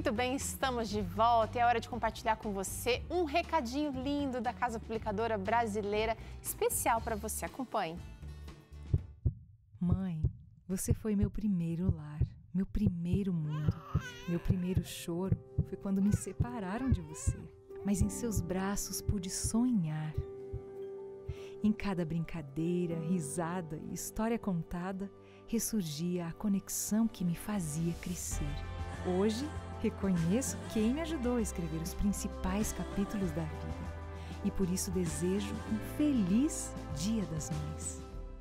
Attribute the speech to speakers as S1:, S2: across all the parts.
S1: Muito bem, estamos de volta e é hora de compartilhar com você um recadinho lindo da Casa Publicadora Brasileira, especial para você. Acompanhe.
S2: Mãe, você foi meu primeiro lar, meu primeiro mundo. Meu primeiro choro foi quando me separaram de você, mas em seus braços pude sonhar. Em cada brincadeira, risada e história contada, ressurgia a conexão que me fazia crescer. Hoje, reconheço quem me ajudou a escrever os principais capítulos da vida e por isso desejo um feliz Dia das Mães.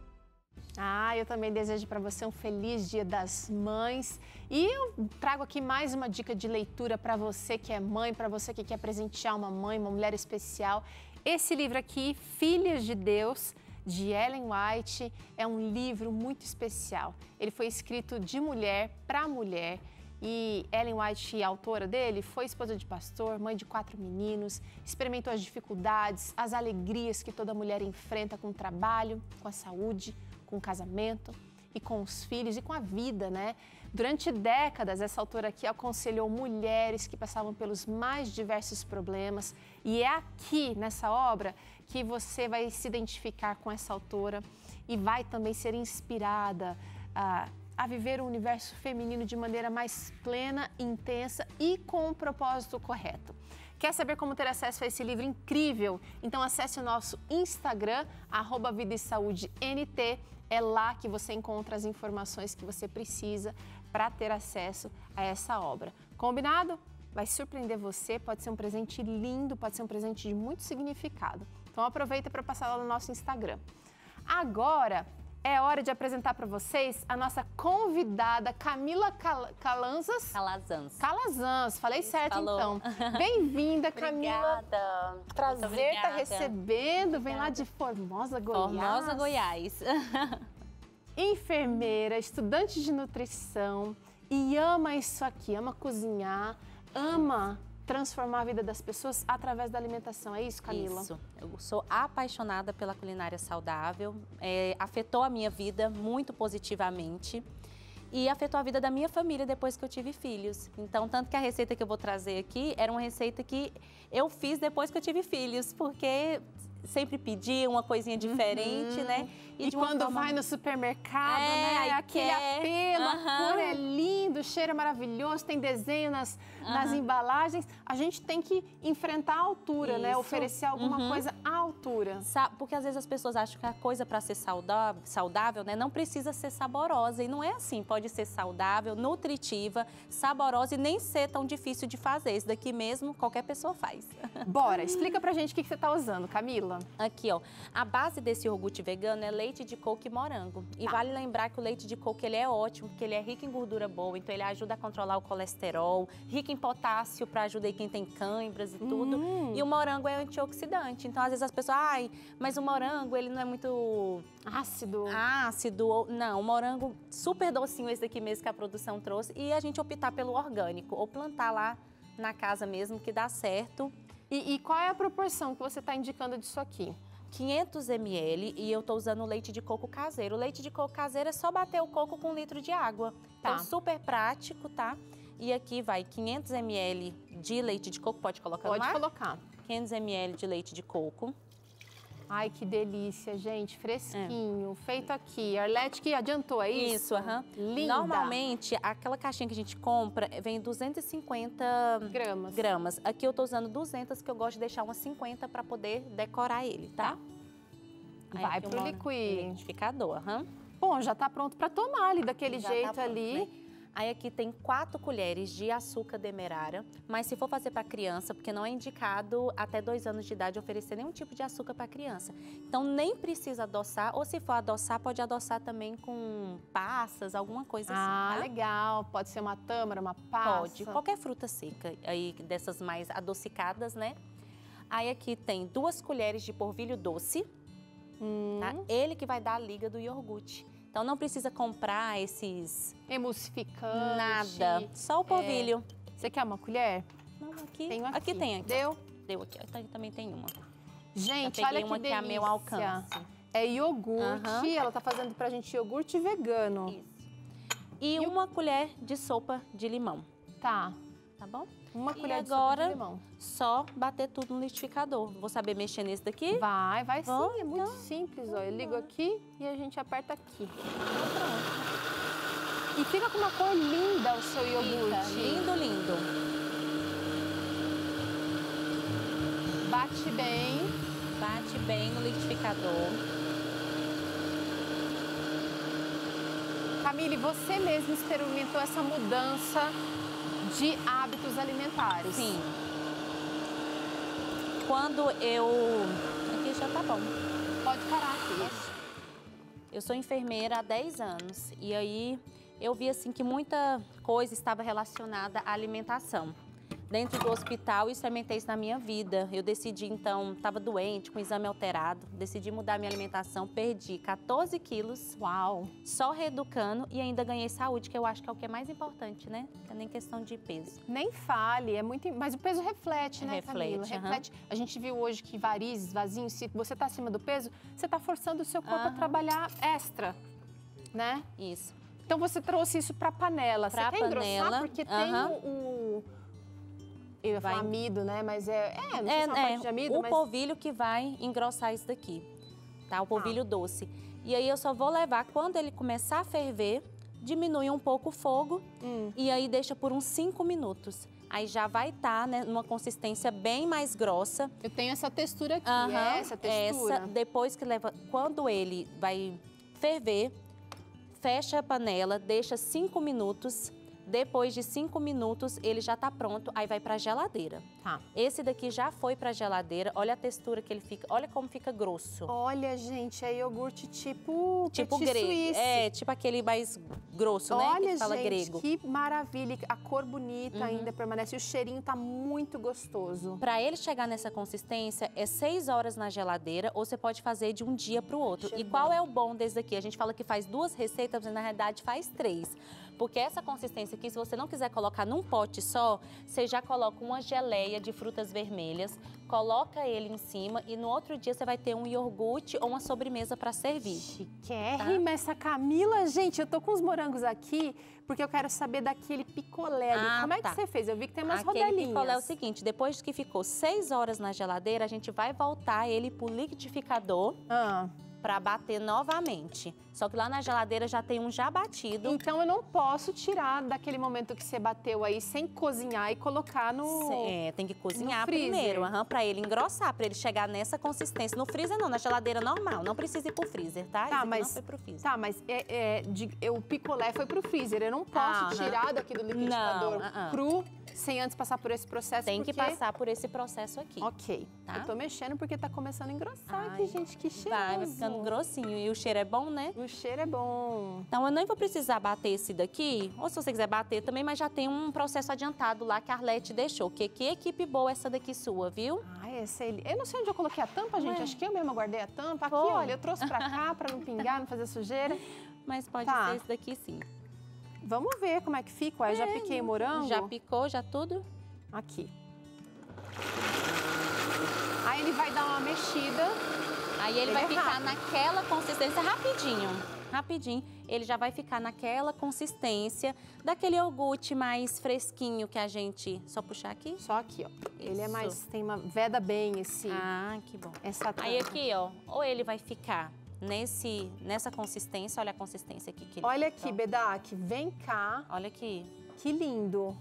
S1: Eu também desejo para você um feliz Dia das Mães e eu trago aqui mais uma dica de leitura para você que é mãe, para você que quer presentear uma mãe, uma mulher especial. Esse livro aqui, Filhas de Deus, de Ellen White, é um livro muito especial. Ele foi escrito de mulher para mulher. E Ellen White, a autora dele, foi esposa de pastor, mãe de 4 meninos, experimentou as dificuldades, as alegrias que toda mulher enfrenta com o trabalho, com a saúde, com o casamento e com os filhos e com a vida, né? Durante décadas, essa autora aqui aconselhou mulheres que passavam pelos mais diversos problemas e é aqui, nessa obra, que você vai se identificar com essa autora e vai também ser inspirada a viver o universo feminino de maneira mais plena, intensa e com um propósito correto. Quer saber como ter acesso a esse livro incrível? Então acesse o nosso Instagram, @vidaesaudeNT. É lá que você encontra as informações que você precisa para ter acesso a essa obra. Combinado? Vai surpreender você, pode ser um presente lindo, pode ser um presente de muito significado. Então aproveita para passar lá no nosso Instagram. Agora é hora de apresentar para vocês a nossa convidada Camila Calazans. Falei certo,
S3: falou.
S1: Então. Bem-vinda, Camila.
S3: Obrigada.
S1: Prazer estar recebendo. Vem lá de Formosa, Goiás.
S3: Formosa, Goiás.
S1: Enfermeira, estudante de nutrição e ama isso aqui, ama cozinhar, ama transformar a vida das pessoas através da alimentação. É isso, Camila?
S3: Isso. Eu sou apaixonada pela culinária saudável. Afetou a minha vida muito positivamente e afetou a vida da minha família depois que eu tive filhos. Então, tanto que a receita que eu vou trazer aqui era uma receita que eu fiz depois que eu tive filhos, porque sempre pedi uma coisinha diferente, né?
S1: E quando vai no supermercado, né? Aquele apelo, a cor é lindo, o cheiro é maravilhoso, tem desenho nas embalagens. A gente tem que enfrentar a altura, né? Oferecer alguma coisa à altura.
S3: Porque às vezes as pessoas acham que a coisa para ser saudável, né, não precisa ser saborosa. E não é assim, pode ser saudável, nutritiva, saborosa e nem ser tão difícil de fazer. Isso daqui mesmo qualquer pessoa faz.
S1: Bora, explica pra gente o que você tá usando, Camila.
S3: Aqui, ó, a base desse iogurte vegano é leite de coco e morango. E vale lembrar que o leite de coco, ele é ótimo, porque ele é rico em gordura boa, então ele ajuda a controlar o colesterol, rico em potássio para ajudar aí quem tem câimbras e tudo. E o morango é antioxidante, então às vezes as pessoas, mas o morango, ele não é muito
S1: ácido.
S3: Não, o morango super docinho, esse daqui mesmo que a produção trouxe, e a gente optar pelo orgânico, ou plantar lá na casa mesmo, que dá certo.
S1: E qual é a proporção que você está indicando disso aqui?
S3: 500 ml e eu estou usando leite de coco caseiro. O leite de coco caseiro é só bater o coco com 1 litro de água. Então, super prático, tá? E aqui vai 500 ml de leite de coco, pode colocar no ar?
S1: Pode colocar.
S3: 500 ml de leite de coco.
S1: Ai, que delícia, gente, fresquinho, feito aqui. Arlete que adiantou, é isso?
S3: Isso,
S1: Linda.
S3: Normalmente, aquela caixinha que a gente compra vem 250 gramas. Aqui eu tô usando 200, que eu gosto de deixar umas 50 para poder decorar ele, tá?
S1: Vai pro
S3: liquidificador,
S1: Bom, já tá pronto para tomar ali, daquele jeito
S3: pronto,
S1: ali.
S3: Né? Aí aqui tem 4 colheres de açúcar demerara, mas se for fazer para criança, porque não é indicado até 2 anos de idade oferecer nenhum tipo de açúcar para criança. Então nem precisa adoçar, ou se for adoçar, pode adoçar também com passas, alguma coisa assim, tá?
S1: Legal. Pode ser uma tâmara, uma passa.
S3: Pode, qualquer fruta seca, aí dessas mais adocicadas, né? Aí aqui tem 2 colheres de polvilho doce, tá? Ele que vai dar a liga do iogurte. Então não precisa comprar esses
S1: emulsificantes.
S3: Nada, só o polvilho.
S1: Você quer uma colher?
S3: Não, aqui.
S1: Tenho aqui.
S3: Aqui tem. Aqui.
S1: Deu?
S3: Deu aqui. Também tem uma.
S1: Gente,
S3: olha
S1: que
S3: uma
S1: delícia.
S3: Que é a meu alcance.
S1: É iogurte. Ela tá fazendo pra gente iogurte vegano.
S3: Isso. E uma colher de sopa de limão.
S1: Tá.
S3: tá bom?
S1: Uma
S3: E
S1: colher de
S3: agora,
S1: sopa de limão.
S3: só bater tudo no liquidificador. Vou saber mexer nesse daqui?
S1: Vai
S3: Vou?
S1: sim, é muito simples, ó. Eu ligo aqui e a gente aperta aqui. Então, pronto. E fica com uma cor linda o seu iogurte.
S3: Lindo, lindo.
S1: Bate bem.
S3: Bate bem no liquidificador.
S1: Camille, você mesma experimentou essa mudança de hábitos alimentares?
S3: Sim. Quando eu... Aqui já tá bom.
S1: Pode parar aqui.
S3: Eu sou enfermeira há 10 anos e aí eu vi assim que muita coisa estava relacionada à alimentação. Dentro do hospital, eu experimentei isso na minha vida. Eu decidi, então, estava doente, com exame alterado, decidi mudar minha alimentação, perdi 14 quilos.
S1: Uau!
S3: Só reeducando e ainda ganhei saúde, que eu acho que é o que é mais importante, né? Não é nem questão de peso.
S1: Nem fale, é muito... Mas o peso reflete, né,
S3: Reflete,
S1: Camila? Reflete. A gente viu hoje que varizes, vasinhos, se você está acima do peso, você está forçando o seu corpo a trabalhar extra, né?
S3: Isso.
S1: Então você trouxe isso para a panela.
S3: Pra
S1: você quer engrossar?
S3: panela,
S1: Porque tem o eu ia falar amido, né? Mas não sei se é uma parte de amido,
S3: o
S1: mas...
S3: polvilho que vai engrossar isso daqui, tá? O polvilho doce. E aí eu só vou levar, quando ele começar a ferver, diminui um pouco o fogo e aí deixa por uns 5 minutos. Aí já vai estar, né, numa consistência bem mais grossa.
S1: Eu tenho essa textura aqui, essa textura.
S3: Depois que leva, quando ele vai ferver, fecha a panela, deixa 5 minutos. Depois de 5 minutos, ele já tá pronto, aí vai pra geladeira.
S1: Tá.
S3: Esse daqui já foi pra geladeira, olha a textura que ele fica, olha como fica grosso.
S1: Olha, gente, é iogurte tipo
S3: grego.
S1: suíço.
S3: É, tipo aquele mais grosso, né?
S1: Olha,
S3: que fala
S1: gente,
S3: grego.
S1: que maravilha. A cor bonita ainda permanece. O cheirinho tá muito gostoso.
S3: Para ele chegar nessa consistência, é 6 horas na geladeira ou você pode fazer de um dia para o outro. E qual é o bom desse daqui? A gente fala que faz 2 receitas, mas na realidade faz 3. Porque essa consistência aqui, se você não quiser colocar num pote só, você já coloca uma geleia de frutas vermelhas, coloca ele em cima e no outro dia você vai ter um iogurte ou uma sobremesa para servir.
S1: Chiquérrima essa Camila. Gente, eu tô com os morangos aqui porque eu quero saber daquele picolé ali. Como é que você fez? Eu vi que tem umas rodelinhas.
S3: Aquele picolé é o seguinte, depois que ficou 6 horas na geladeira, a gente vai voltar ele pro liquidificador para bater novamente. Só que lá na geladeira já tem um já batido.
S1: Então eu não posso tirar daquele momento que você bateu aí sem cozinhar e colocar no...
S3: tem que cozinhar
S1: no freezer.
S3: primeiro, para ele engrossar, para ele chegar nessa consistência. No freezer não, na geladeira normal. Não precisa ir pro freezer, tá?
S1: Tá, mas
S3: não foi pro freezer.
S1: Tá, mas o picolé foi pro freezer. Eu não posso tirar daqui do liquidificador cru sem antes passar por esse processo.
S3: Tem que passar por esse processo aqui.
S1: Ok.
S3: Tá?
S1: Eu tô mexendo porque tá começando a engrossar aqui, gente. Que cheiroso.
S3: Vai ficando grossinho. E o cheiro é bom, né?
S1: O cheiro é bom.
S3: Então, eu nem vou precisar bater esse daqui, ou se você quiser bater também, mas já tem um processo adiantado lá que a Arlete deixou. Que equipe boa essa daqui sua, viu?
S1: Eu não sei onde eu coloquei a tampa, gente. Acho que eu mesma guardei a tampa. Aqui, olha, eu trouxe pra cá pra não pingar, não fazer sujeira.
S3: Mas pode ser esse daqui sim.
S1: Vamos ver como é que fica. Ué, já piquei morango.
S3: Já picou, já tudo?
S1: Aqui. Aí ele vai dar uma mexida.
S3: Aí ele vai ficar naquela consistência rapidinho. Ele já vai ficar naquela consistência daquele iogurte mais fresquinho que a gente... Só puxar aqui?
S1: Só aqui, ó. Ele é mais... veda bem esse...
S3: que bom.
S1: Essa tampa.
S3: Aí aqui, ó. Ou ele vai ficar nessa consistência. Olha a consistência aqui. Que
S1: olha aqui, Bedak. Vem cá.
S3: Olha aqui.
S1: Que lindo.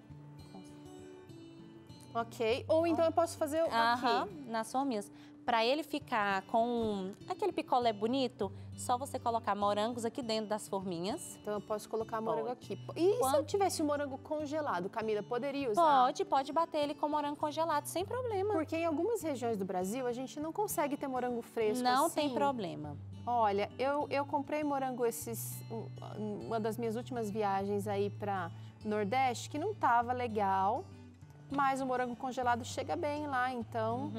S1: Ok. Ou então eu posso fazer aqui.
S3: Nas forminhas. Para ele ficar com aquele picolé bonito, só você colocar morangos aqui dentro das forminhas.
S1: Então eu posso colocar morango aqui. E se eu tivesse o morango congelado, Camila, poderia usar?
S3: Pode bater ele com morango congelado, sem problema.
S1: Porque em algumas regiões do Brasil, a gente não consegue ter morango fresco
S3: Não
S1: assim.
S3: tem problema.
S1: Olha, eu comprei morango uma das minhas últimas viagens aí para Nordeste, que não tava legal, mas o morango congelado chega bem lá, então...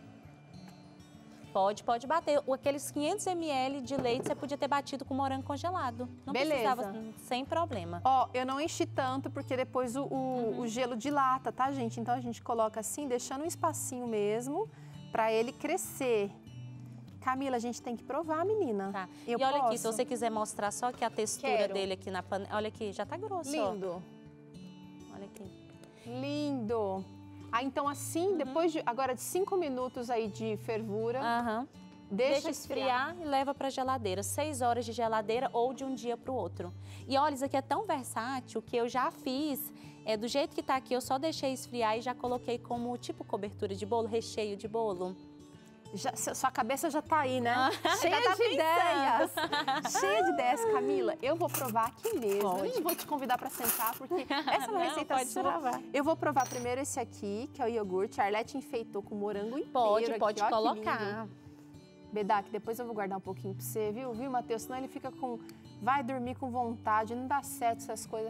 S3: Pode bater. Aqueles 500 ml de leite você podia ter batido com morango congelado. Não precisava, sem problema.
S1: Ó, eu não enchi tanto porque depois o gelo dilata, tá, gente? Então a gente coloca assim, deixando um espacinho mesmo para ele crescer. Camila, a gente tem que provar, menina.
S3: Tá. E olha aqui, se você quiser mostrar só que a textura dele aqui na panela. Olha aqui, já tá grosso.
S1: Lindo.
S3: Ó. Olha aqui.
S1: Lindo. Ah, então assim, depois agora de 5 minutos aí de fervura, deixa esfriar
S3: e leva para geladeira. 6 horas de geladeira ou de um dia para o outro. E olha, isso aqui é tão versátil que eu já fiz. Do jeito que tá aqui, eu só deixei esfriar e já coloquei como tipo cobertura de bolo, recheio de bolo.
S1: Sua cabeça já tá aí, né? Cheia de ideias. Cheia de ideias, Camila. Eu vou provar aqui mesmo. Eu nem vou te convidar para sentar, porque essa é uma receita sua.
S3: Provar.
S1: Eu vou provar primeiro esse aqui, que é o iogurte. A Arlete enfeitou com morango inteiro.
S3: Pode
S1: aqui,
S3: colocar.
S1: Bedak, depois eu vou guardar um pouquinho pra você, viu, Matheus? Senão ele fica com... Vai dormir com vontade, não dá certo essas coisas.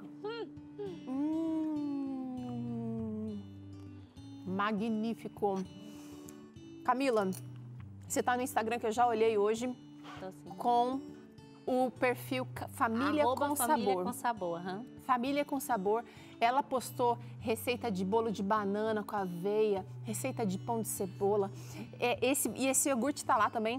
S1: Magnífico. Camila, você tá no Instagram que eu já olhei hoje com o perfil Família com Sabor. Família com Sabor. Ela postou receita de bolo de banana com aveia, receita de pão de cebola. Esse iogurte tá lá também.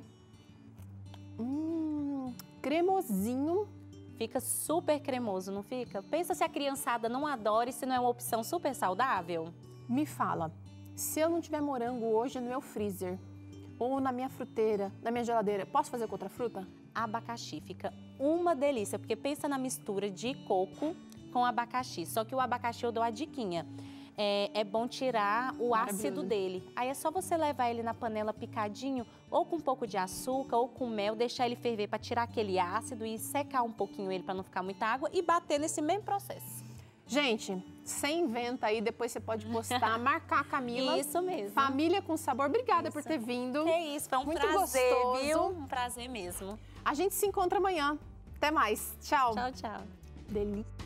S1: Cremosinho.
S3: Fica super cremoso, não fica? Pensa se a criançada não adora e se não é uma opção super saudável.
S1: Me fala, se eu não tiver morango hoje no meu freezer ou na minha fruteira, na minha geladeira, posso fazer com outra fruta?
S3: Abacaxi fica uma delícia, porque pensa na mistura de coco com abacaxi. Só que o abacaxi eu dou a diquinha. É bom tirar o ácido dele. Aí é só você levar ele na panela picadinho, ou com um pouco de açúcar, ou com mel, deixar ele ferver para tirar aquele ácido e secar um pouquinho ele para não ficar muita água e bater nesse mesmo processo.
S1: Gente, você inventa aí, depois você pode postar, marcar a Camila.
S3: Isso mesmo.
S1: Família com Sabor. Obrigada por ter vindo.
S3: É isso, foi um
S1: muito
S3: prazer,
S1: gostoso.
S3: Viu? Um prazer mesmo.
S1: A gente se encontra amanhã. Até mais. Tchau.
S3: Tchau, tchau.
S1: Delícia.